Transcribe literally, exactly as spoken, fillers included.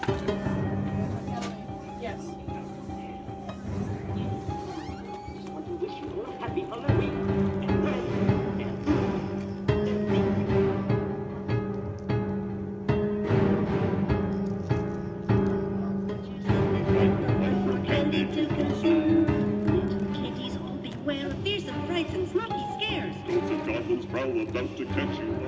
Yes. Just want to wish you all a happy Halloween. Candy to consume. Little kitties all beware of fearsome frights and snotty scares. Ghosts and goblins prowl about to catch you.